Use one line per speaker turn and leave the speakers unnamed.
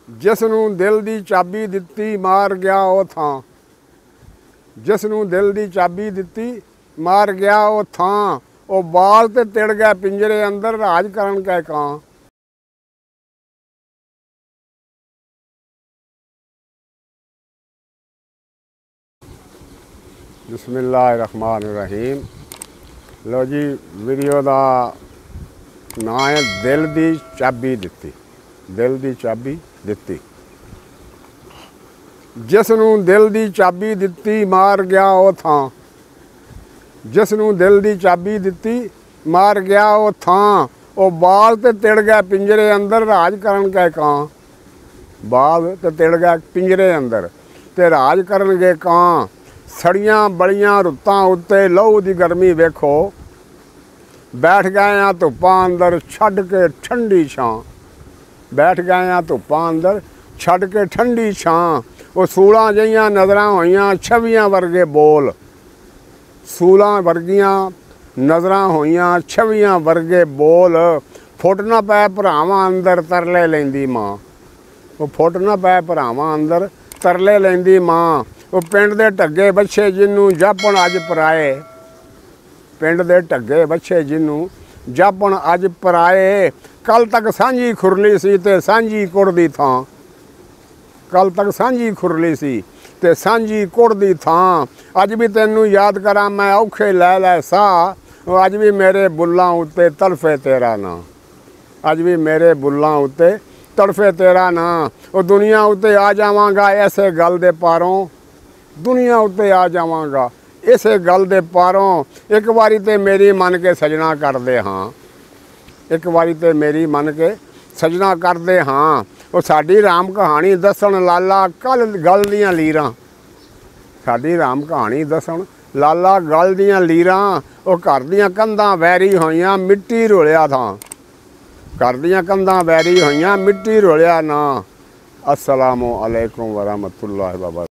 जिसनूं दिल दी चाबी दित्ती मार गया वो थां। जिसनूं दिल दी चाबी दित्ती मार गया वो थां। वो बाल ते तिड़ गया पिंजरे अंदर राज करन कै कां। बिस्मिल्लाहिर्रहमानिर्रहीम। लो जी, वीडियो का नाम है दिल दी चाबी दित्ती। दिल दी चाबी दित्ती। जिसनूं दिल दी चाबी दित्ती मार गया वो थां। जिसनूं दिल दी चाबी दित्ती मार गया वो थां। वो बाल ते तिड़ गया पिंजरे अंदर राज करन कै कां। बाल ते तिड़ गया पिंजरे अंदर ते राज करन कै कां। सड़ियां बड़ियां रुत्तां उत्ते लहू दी गर्मी वेखो। बैठ गए हैं धुप्पां अंदर छड्ड के ठंडी छां। बैठ गए हैं धुप्पां अंदर छड्ड के ठंडी छां। वो सूलां जिहियां नज़रां होइयां छवियां वर्गे बोल। सूलां वर्गियां नज़रां होइयां छवियां वर्गे बोल। फुट ना पै भरावां अंदर तरले लैंदी मां। वो फुट ना पै भरावां अंदर तरले लैंदी मां। वो पिंड दे ढग्गे बच्छे जिन्नू जापण अज पराए। पिंड दे ढग्गे बच्छे जिन्नू जापण अज पराए। कल तक सांझी खुरली सी ते सांझी कुड़ दी थां। कल तक सांझी खुरली सी ते सांझी कुड़ दी थां। अज भी तैनू याद करा मैं औखे लै लै साह। अज भी मेरे बुल्लां उत्ते तड़फे तेरा नां। अज भी मेरे बुल्लां उत्ते तड़फे तेरा नां। वो दुनिया उत्ते आ जावांगा ऐसे गल दे पारों। दुनिया उत्ते आ जावांगा इसे गल दे पारों। एक बारी ते मेरी मन के सजना कर दे हाँ। एक बारी ते मेरी मन के सजना कर दे हाँ। वो साडी राम कहानी दसन लाला कल गल दियां लीरां। साडी राम कहानी दसन लाला गल दियां लीरां। वो घर दियां कंधां वैरी होइयां मिट्टी रोलिया थां। घर दियां कंधां वैरी होइयां मिट्टी रोलिया ना। अस्सलामु अलैकुम वरहमतुल्लाहि वबरकातुहू।